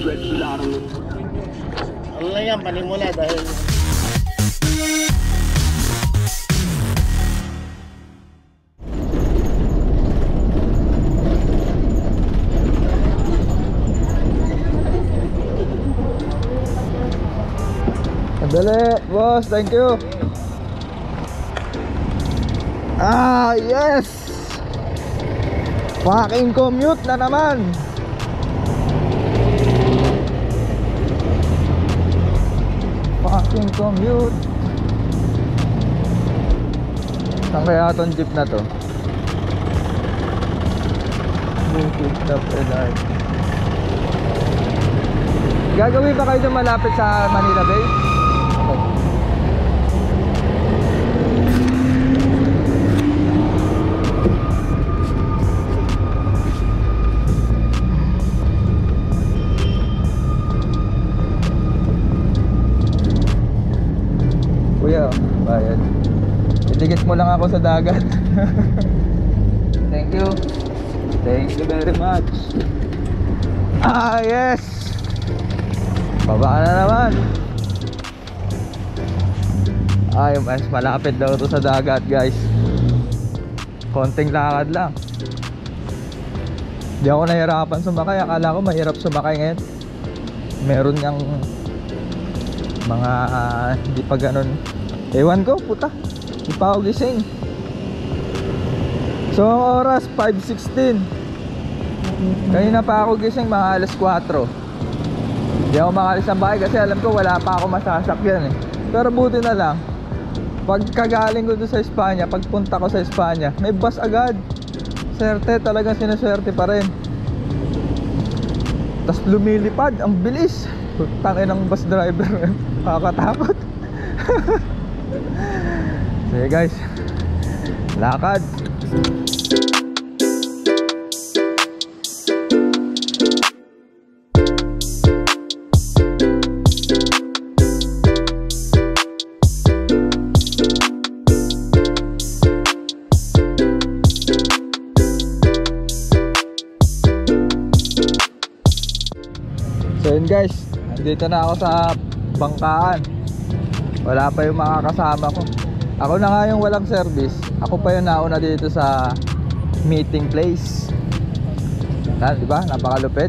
Ano lang yan, panimula dahil Dali, boss, thank you. Ah, yes. Fucking commute na naman. Fucking commute. Saan kaya itong jeep na to? Picked up and I... Gagawin ba kayo na malapit sa Manila Bay? Kuya, bayad. Itigit mo lang ako sa dagat. Thank you. Thank you very much. Ah, yes. Baba na naman. Ay, mas malapit daw to sa dagat, guys. Konting lakad lang. Di ako nahirapan sumakay. Akala ko mahirap sumakay ngayon. Meron niyang mga hindi pa ganun. Ewan ko, puta. Di pa ako gising. So ang oras 5:16. Kanina pa ako gising, mga alas 4. Di ako makalis ng bahay kasi alam ko wala pa ako masasakyan eh. Pero buti na lang, pagkagaling ko doon sa Espanya, pagpunta ko sa Espanya, may bus agad. Swerte, talagang sinuswerte pa rin. Tas lumilipad, ang bilis. Tangin ng bus driver. Nakakatakot. Sige guys, lakad. So yun guys, nandito na ako sa bangkaan. Wala pa yung mga kasama ko. Ako na nga yung walang service. Ako pa yung nauna dito sa meeting place. Diba? Napakalupit.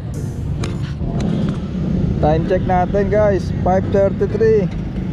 Time check natin guys, 5:33.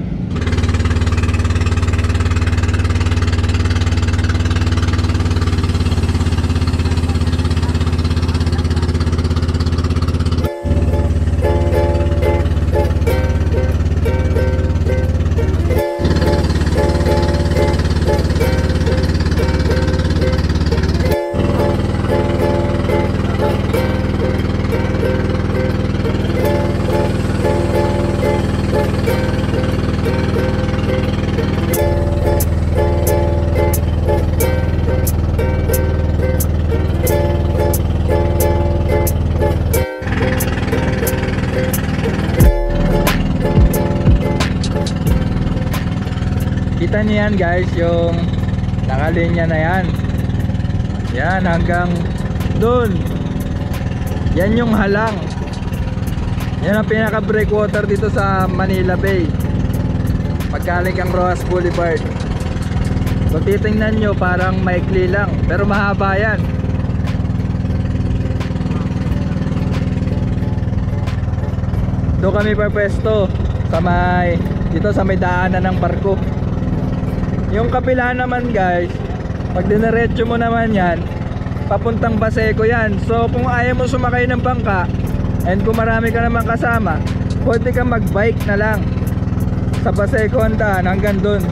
Kita niyo yan guys, yung nakalinya na yan. Yan hanggang dun. Yan yung halang. Yan ang pinaka breakwater dito sa Manila Bay. Paggaling kang Rojas Boulevard. Kung titingnan nyo parang maikli lang, pero mahaba yan. Doon kami pwesto sa may, dito sa may daanan ng barko. Yung kapila naman guys, pag diniretso mo naman yan, papuntang Baseco yan. So kung ayaw mo sumakay ng bangka, and kung marami ka naman kasama, pwede ka mag-bike na lang sa Baseco ang daan hanggang dun.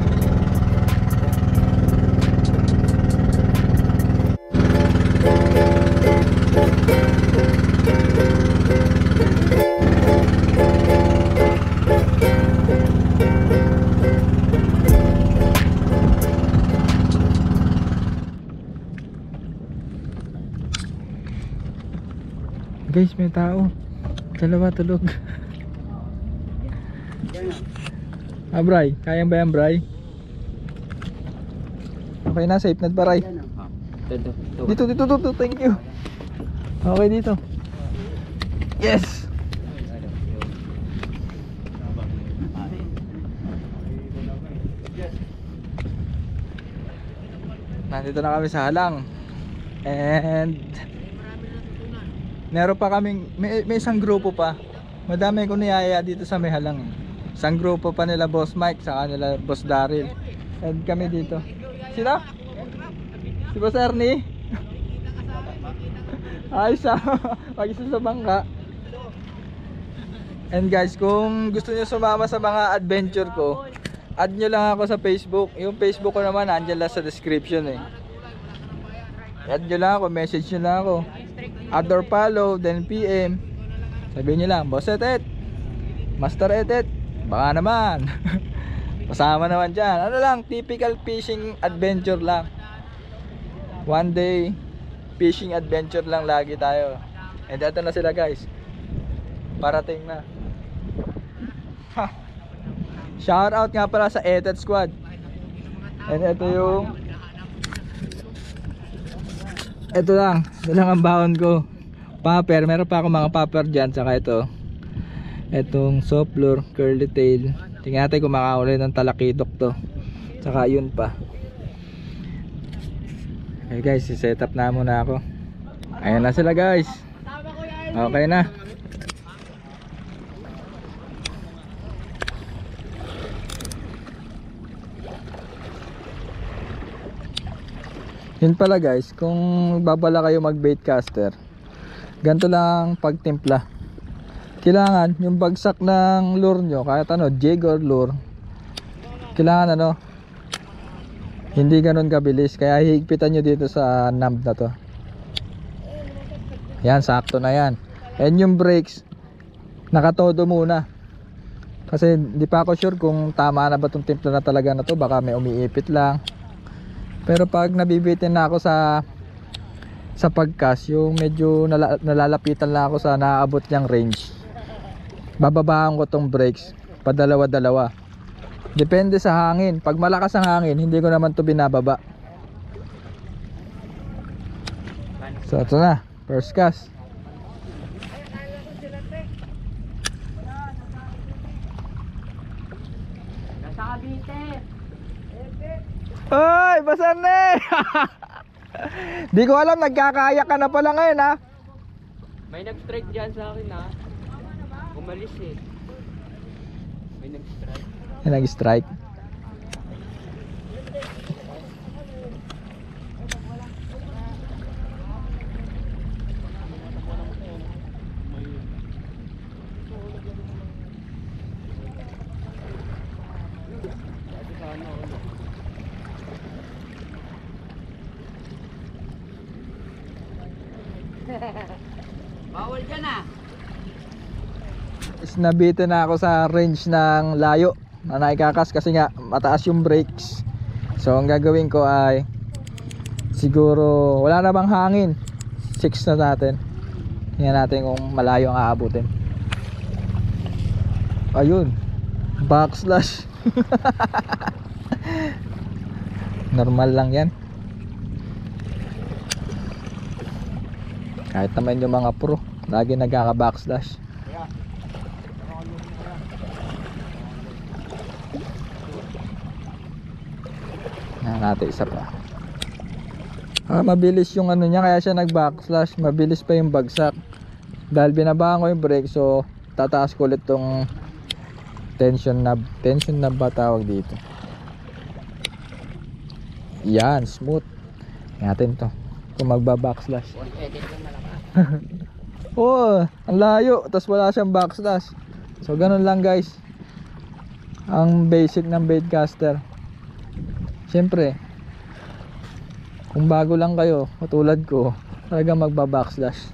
Guys, may tao. Dalawa tulog. Bray, kayang ba yan, Bray? Okay na, safe na ba, Bray? Dito, thank you. Okay dito. Yes. nandito na kami sa Halang. And meron pa kaming may isang grupo pa. Madami ko niyaya dito sa may Halang. Isang grupo pa nila Boss Mike sa nila Boss Daryl. And kami dito. Sino? Si Boss Ernie? Ayos ah. Mag-isa sa bangka. And guys, kung gusto niyo sumama sa mga adventure ko, add nyo lang ako sa Facebook. Yung Facebook ko naman andyan lang sa description eh. Add nyo lang ako, message nyo lang ako. Add or follow, then PM. Sabihin nyo lang, Boss Etet, Master Etet, baka naman. Kasama naman dyan. Ano lang, typical fishing adventure lang. One day fishing adventure lang lagi tayo. And ito na sila guys. Parating na. Shout out nga pala sa Etet Squad. And ito yung ito lang ang baon ko. Popper, meron pa ako mga popper dyan. Saka ito, itong soft lure, curly tail. Tingnan natin kung makahuli ng talakitok to. Saka yun pa. Okay guys, set up na muna ako. Ayan na sila guys. Okay na. Yun pala guys, kung babala kayo mag bait caster, ganito lang pagtimpla. Kailangan yung bagsak ng lure nyo, kahit ano, jig or lure, kailangan ano, hindi ganun kabilis. Kaya higpitan nyo dito sa knob na to. Yan, sakto na yan. And yung brakes, nakatodo muna. Kasi di pa ako sure kung tama na ba itong timpla na talaga na to. Baka may umiipit lang. Pero pag nabibitin na ako sa pagcast, yung medyo nalalapitan lang ako sa naaabot niyang range, bababaan ko tong brakes padalawa-dalawa. Depende sa hangin. Pag malakas ang hangin, hindi ko naman to binababa. So ito na, first cast. Oy, basar na eh. Di ko alam, nagkakayak ka na pala ngayon ha. May nag-strike dyan sa akin ha. Umalis eh. May nag-strike. May nag-strike. Bawal dyan ah. Is nabitin na ako sa range ng layo na naikakas kasi nga mataas yung brakes. So ang gagawin ko ay siguro wala na bang hangin, 6 na natin. Tingnan natin kung malayo ang aabutin. Ayun, backslash. Normal lang yan. Kahit naman yung mga pro, lagi nagkaka-backslash. Natin isa pa. Mabilis yung ano niya, kaya siya nag-backslash. Mabilis pa yung bagsak. Dahil binabaan ko yung brake, so tataas ko ulit tong tension knob. Tension knob ba tawag dito? Yan, smooth. Natin to kung magba-backslash. Oh, ang layo, tapos wala siyang backslash. So ganun lang guys ang basic ng baitcaster. Siyempre, kung bago lang kayo, katulad ko, talagang magba-backslash.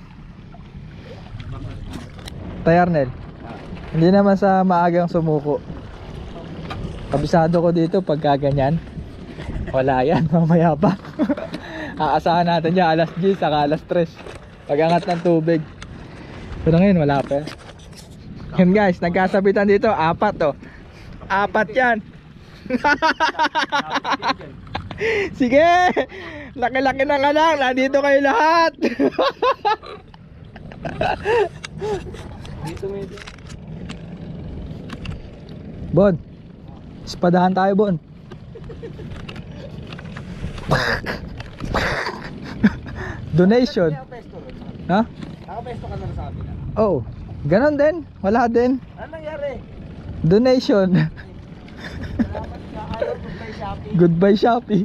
Tayarnel, hindi naman sa maagang sumuko. Kabisado ko dito pagka ganyan. Wala yan, mamaya pa. Aasahan natin dyan alas 10 saka alas 3 pag-angat ng tubig. Pero ngayon wala pa. Yun guys, nagkasabitan dito, 4 to. 4 yan. Sige, laki-laki na nga lang, nandito kayo lahat. Bon, espadahan tayo Bon. Donation. Ha? Nakapesto ka na sa amin. Oh, ganon din. Wala din. Ano nangyari? Donation. Salamat ka. Ayaw ko kay Shopee. Goodbye Shopee.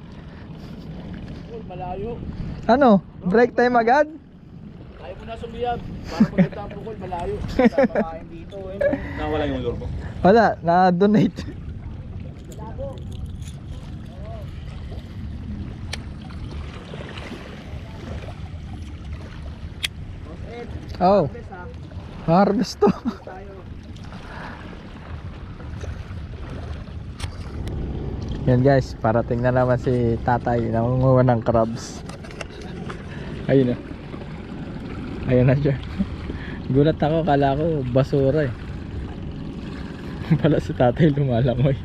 Uy, malayo. Ano? Break time agad? Ayaw mo na sumiyag. Para maganda ang bukol, malayo. Kapakain dito. Nawala yung lure mo? Wala, na-donate. Oh, harvest to. Yan guys, parating na naman si tatay, nangunguha ng crabs. Ayun na. Ayun na siya. Gulat ako, kala ko basura eh. Pala si tatay lumalangoy.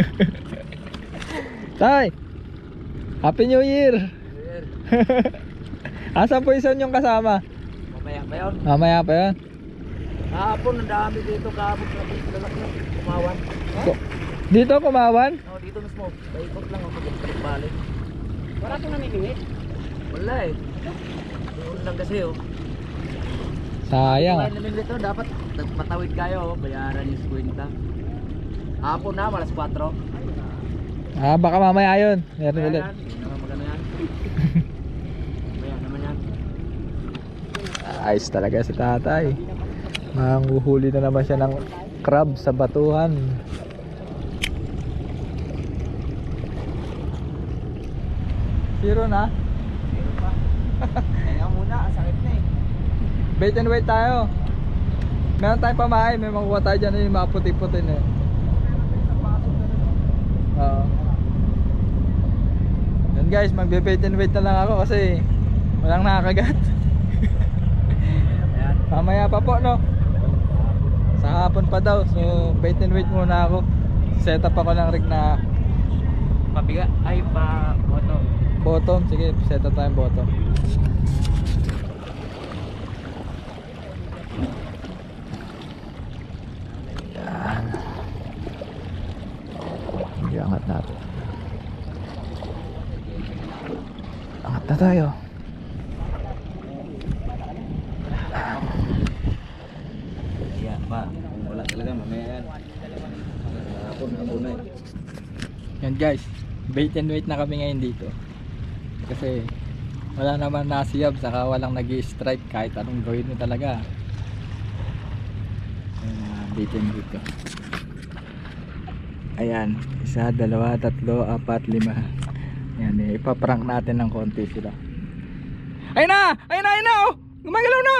Tay! Happy New Year! Asan po isa yung kasama? Mamaya ba yun? Mamaya pa yan. Kahapon, ang dami dito. Kahapon, lalaki. Kumawan. Dito kumawan? Oo, dito mismo. Paikot lang ako balik. Wala kang namimingit? Wala eh. Doon lang kasi oh. Sayang. Kaya namimingit to, dapat matawid kayo. Bayaran yung 50. Hapon na, malas 4. Ah, baka mamaya yun. Meron ulit. Magano yan? Bayan naman yan. Ayos talaga si tatay. Manghuhuli na naman siya ng crab sa batuhan. Zero na? Meron pa. Kaya muna, ang sakit na eh. Bait and wait tayo. Meron tayong pamahay. May makuha tayo dyan yung mga puti-puti na. Oo. Yan guys, magbe-bait and wait na lang ako kasi walang nakakagat. Mamaya pa po no. Sa hapon pa daw. So bait and wait muna ako. Set up ako ng rig na Pabiga, ay pa bottom. bottom. Sige, set up tayong bottom. Yan. Iangat natin. Angat na tayo. Iya pa, kung wala talaga mamaya yan. Hapon na eh. Yan guys, bait and wait na kami ngayon dito. Kasi wala naman nasiyab, saka walang nag-i-strike kahit anong gawin mo talaga. Bait and wait ko. Ayan, 1, 2, 3, 4, 5. Yan, ipaprank natin ng konti sila. Ayun na! Ayun na! Ayun na! Oh! Gumagalaw na!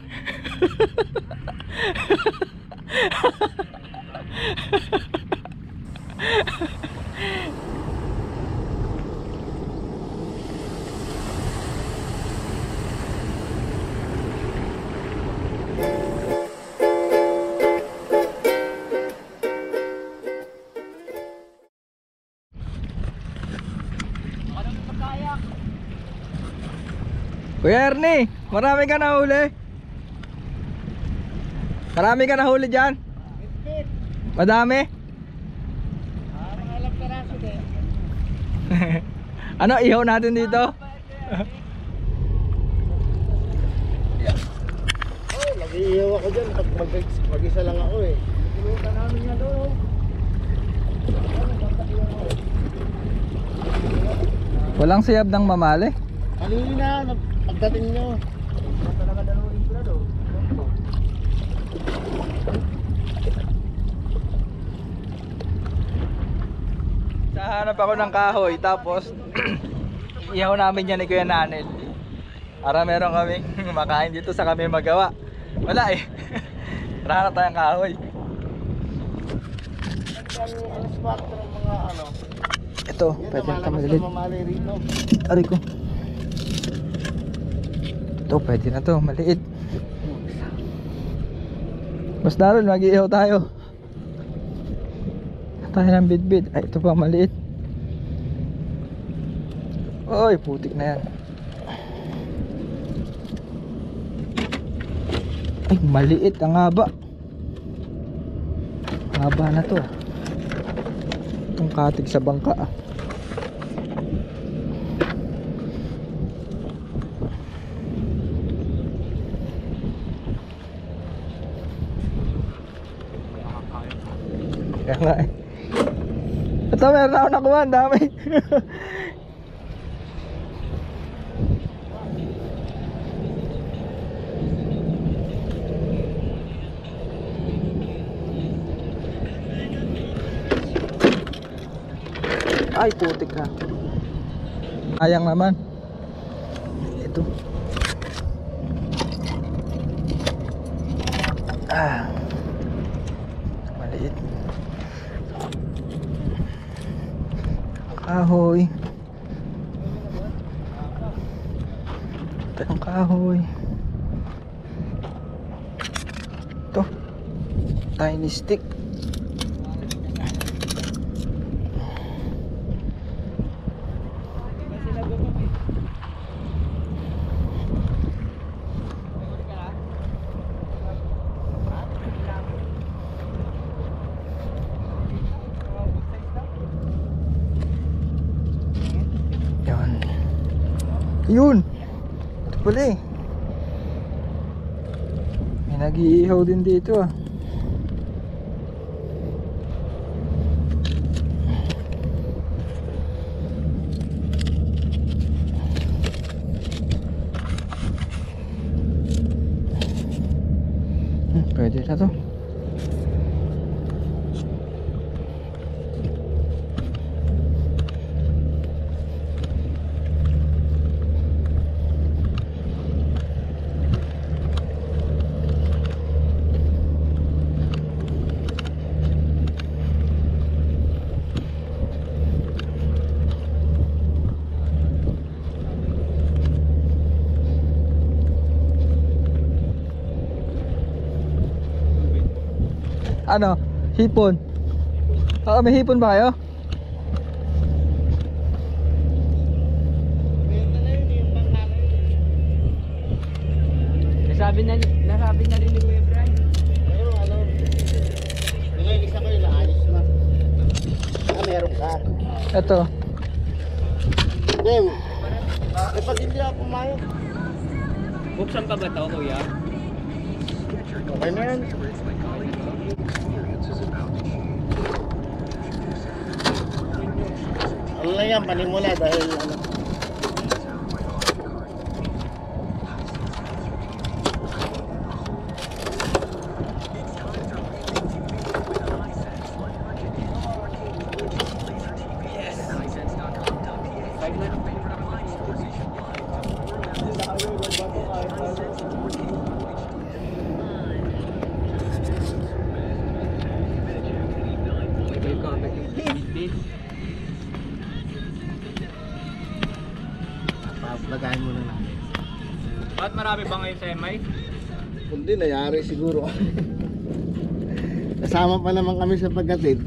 Kuya Ernie, marami ka nahuli. Marami ka nahuli dyan. Madami. Mga alam karaso din. Ano, ihaw natin dito? Oh, nag-iihaw ako dyan pag mag-isa lang ako eh. Pinuta namin nga doon. Walang siyab ng mamali. Kanina, pagdating nyo. Wala talaga dalawin ko na doon. Nahanap ako ng kahoy, tapos ihaw namin yan ni Kuya Nanel para meron kaming makain dito sa kami magawa. Wala eh. Nahanap tayong kahoy. Ang spot ng mga ano. Ito, pwede na tamalit. Mamali rito. Aray ko. Ito, pwede na to, maliit. Mas Darul, mag-iihaw tayo. Tayo ng bit-bit. Ay, ito pa, maliit. Oy, putik na yan. Ay, maliit. Ang haba. Ang haba na to. Itong katig sa bangka. Kaya nga eh. Ito, meron ako nakuha, ang dami. Ay, putik ka. Sayang naman. Ito. Maliit. Kahoy. Ito yung kahoy. Ito. Tiny stick. Yun. Ito pala eh. May nag-iihaw din dito ah. Pwede na to. Ano? Hipon? Oo, may hipon ba kayo? Nasabi na rin ni Kuya Brian. Pero ano, nilinis ako yung naayos na. Meron ka. Ito. Dem, pag hindi ako pumayag. Buksan pa ba ito, Kuya? Okay na yan. Ano lang yan, panimula dahil ano. Lagayin mo na namin. Ba't marami ba ngayon sa MI? Kundi nayari siguro. Kasama pa naman kami sa pagkatid.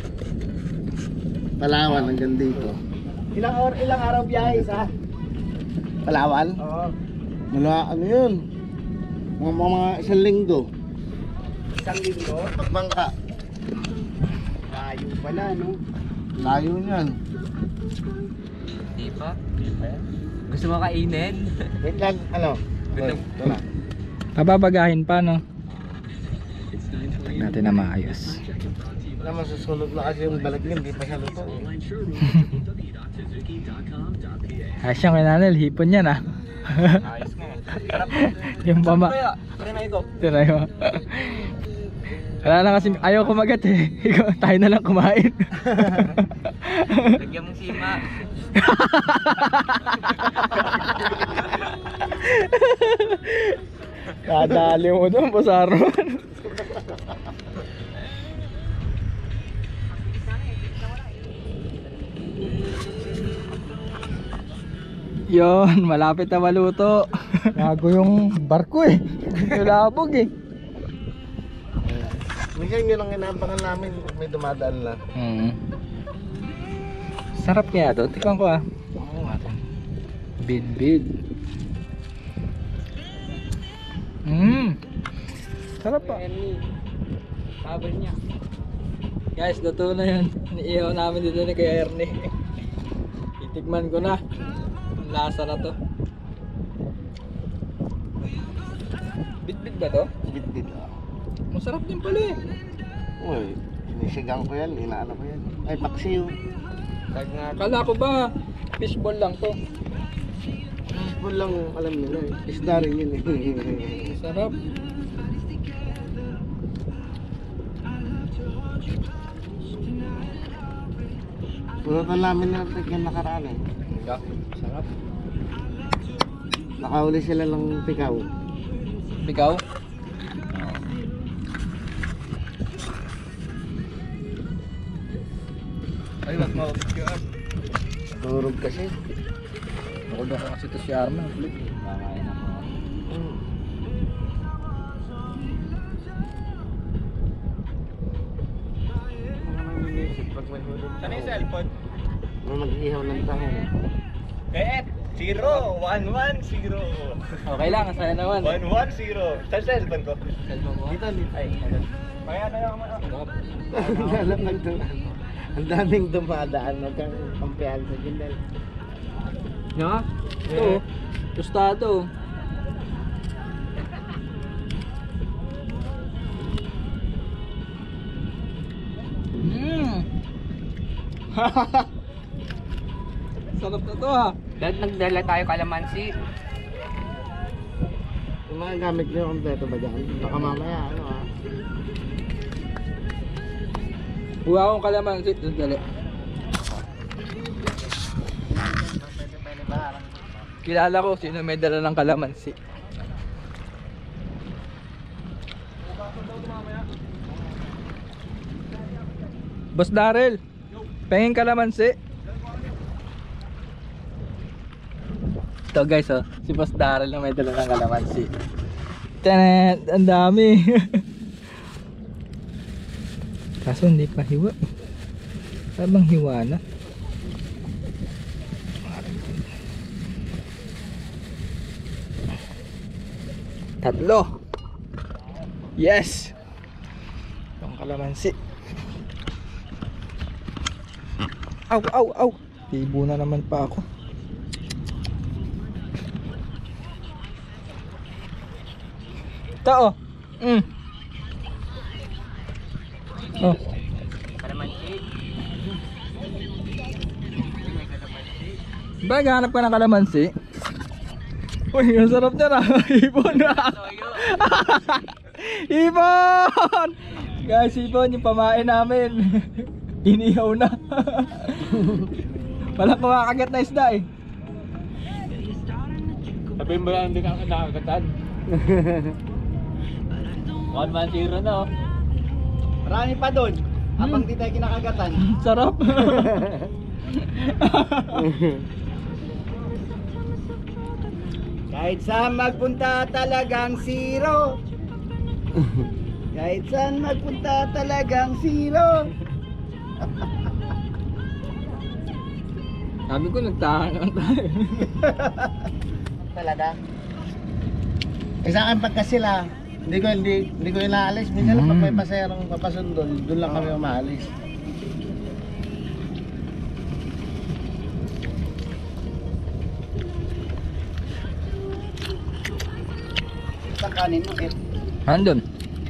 Palawan hanggang dito. Ilang araw biyahe sa Palawan? Oo. Mula ano yun? Mga isang linggo. Isang linggo? Pagbangka. Layo pala, no? Layo niyan. Hindi pa. Gusto mo kainin? Wait lang, ano? Wait, ito na. Pababagahin pa, no? Natin na maayos. Naman susunod na kasi yung balagin, hindi pa siya luto. Ayos yung kinanil, hipon yan ah. Ayos mo. Yung pama. Try ko. Tiray mo. Wala na kasi, ayaw kumagat eh. Tayo na lang kumain. Lagyan mong sima. Kadali mo doon, Bosaron. Yon, malapit na maluto. Gago yung barko eh. Nilabog eh. Minsan yun ang inaabangan namin, may dumadaan lang. Sarap kaya to, tikman ko ah. Bid. Sarap pa. Sabi niya. Guys, luto na yun. Iniihaw namin dito ni Kuya Ernie. Itikman ko na. Ang lasa na to. Bit ba to? Bit-bit. Masarap din pala eh. Uy, Sisigang ko yan, inaano ko yan. Ay, paksiw. Tag nga. Kala ko ba fishball lang to? Fishball lang alam nila eh. Isda rin yun eh. Sarap. Punutan namin na tigyan nakaraan eh. Sarap. Nakahuli sila ng pikaw. Ikaw? Ay, mas mawag. Turog kasi. Nakulong ko kasi ito si Arman. Kakain ako. Ano yung cellphone? Mag-ihaw ng taho. Eh, 0, 1, 1, 0. Okay lang, masaya naman. 1, 1, 0. Saan cellphone ko? Cellphone mo? Dito, dito. Ay, ano? Kaya na lang ako. Alam lang doon. Ang daming dumadaan. Nagkakampihan sa gindal. Nga? Ito, tostado. Sarap na to ha. Dahil nagdala tayo kalamansi. Yung mga gamit nyo kompleto ba dyan? Baka mamaya ano ah. Huwag akong kalamansi. Dali. Kilala ko sino may dala ng kalamansi. Boss Darrell, pengin kalamansi. Ito guys oh, si Boss Darrell na may dala ng kalamansi. Tanan, ang dami. Kaso hindi pa hiwa. Sabang hiwa na. Tatlo. Yes. Yung kalamansi. Aw, aw, aw. Tibo na naman pa ako. Ito oh. Oh. Kalamansi. Ba, hanap ka ng kalamansi? Uy, ang sarap niya na. Ibon na. Ibon! Guys, ibon yung pamain namin. Inihaw na. Walang kumakagat na isda eh. Sabihin mo lang hindi ka nakakagatan. 1-1-0 na oh. Marami pa doon. Habang di tayo kinakagatan. Sarap. Kahit saan magpunta talagang zero. Kahit saan magpunta talagang zero. Sabi ko nagtahan lang tayo. Talaga? Eh sa akin pagka sila, hindi ko inaalis. Minsan lang pag may paserong papasundol, doon lang kami umaalis. Sa kanin mo eh. Andun.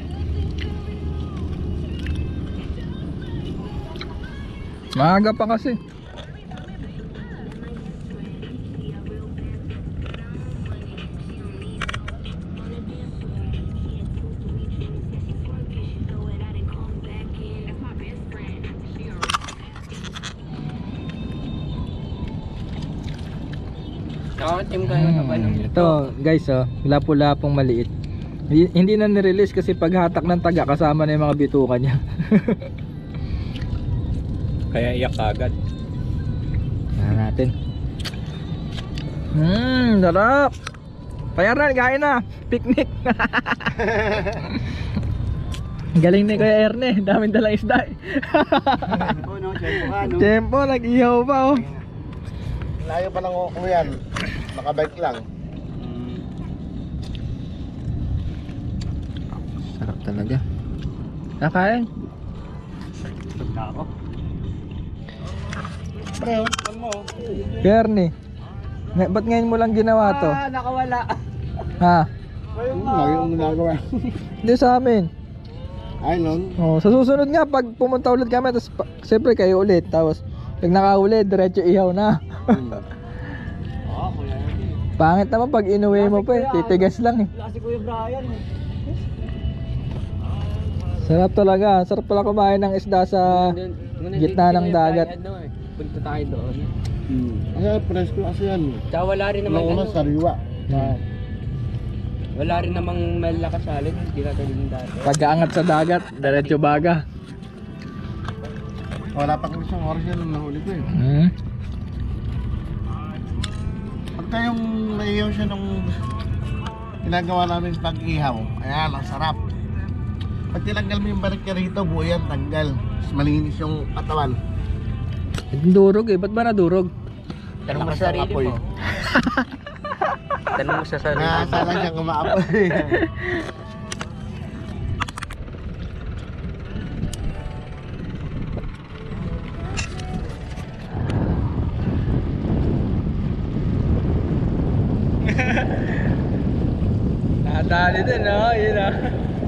Maaga pa kasi. Nakatim kayo na ba nung Ito guys oh, lapu-lapong maliit. Hindi na nirelease kasi paghatak ng taga kasama na yung mga bituka niya. Kaya iyak agad. Natin. Sarap. Payaran, kain na. Picnic. Galing ni Kuya Erne, daming dalang isda. No, no? Tempo, nag-ihaw pa oh. Layo pa lang ako yan. Nakabike lang. Sarap talaga. Nakain. Tugna ako. Pre, ano mo? Kuya Erne, ba't ngayon mo lang ginawa to? Nakawala. Ha? Lagi yung ginagawa. Hindi sa amin. Ay, nun. Oh, sa susunod nga pag pumunta ulit kami tapos siyempre kayo ulit tapos pag nakahuli diretso ihaw na. Oo, kuya. Pangit naman pag inuwi mo pa titigas lang eh. Wala si Kuya Brian. Sarap talaga, sarap pala kumain ng isda sa gitna ng dagat. Punta tayo doon. Kasi presko kasi yan. Tsaka wala rin naman Una sariwa. Wala rin namang malakas alin. Hindi ka tulad ng dati. Pag-aangat sa dagat, diretso baga. Wala pa kami isang oras yan nung nahuli ko eh. Pagka yung naiyaw siya nung ginagawa namin pag-ihaw, ayan, ang sarap. Pag tinanggal mo yung balik ka rito, buo yan, tanggal. Mas malinis yung katawan. Durog eh, ba't ba nadurog? Tanong mo sa sarili mo. Tanong mo sa sarili mo. Nasa lang siyang kumaapoy. Nakadali din, no? Yun ah.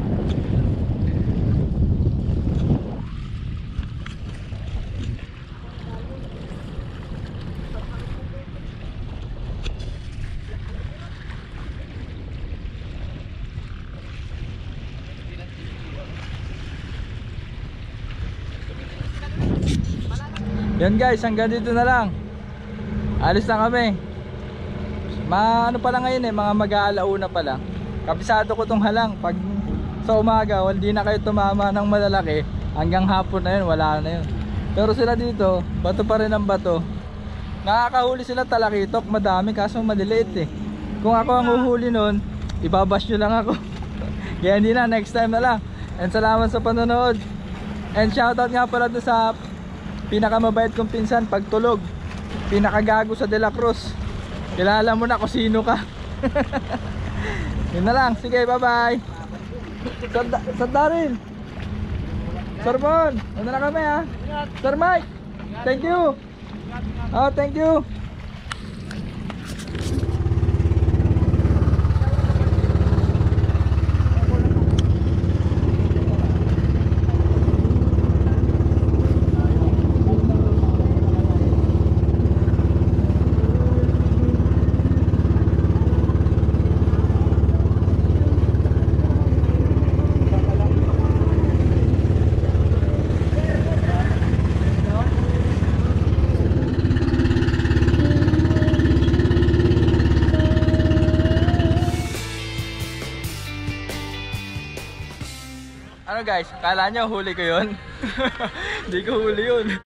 Yan guys, hanggang dito na lang. Alis na kami. Ano pa lang ngayon eh, mga mag-aalauna pa lang. Kabisado ko tong halang. Pag sa umaga, hindi na kayo tumama ng malalaki. Hanggang hapon na yun, wala na yun. Pero sila dito, bato pa rin ang bato. Nakakahuli sila talakitok, madami kaso maliliit eh. Kung ako ang uhuli nun, ibabash nyo lang ako. Kaya hindi na, next time na lang. And salamat sa panonood. And shoutout nga pala doon sa pinakamabait kong pinsan pagtulog, pinakagago sa De La Cruz. Kilala mo na kung sino ka. Yun na lang, sige, bye bye. Sa Daryl, Sir Bon, ano na kami ha. Sir Mike, thank you. Oh, thank you. Ano guys, kala nyo huli ko yun? Hindi ko huli yun.